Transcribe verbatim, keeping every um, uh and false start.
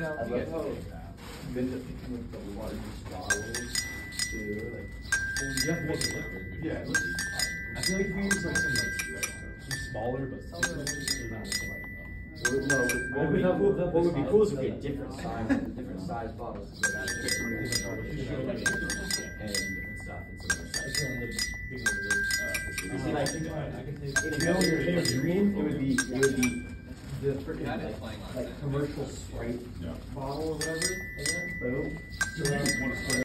I love how you've been thinking with the largest bottles too. Like, well, you have to make it liquid. Yeah. I feel like if you use like some like some smaller but still they're not quite enough. well, no, what, What would, would, what, what what would be cool is if we like had different size, different size bottles. So that's different and different stuff and some other stuff. You see, like, if you know your favorite dream, it would be it would be the freaking like, like commercial Sprite bottle or whatever. Boom.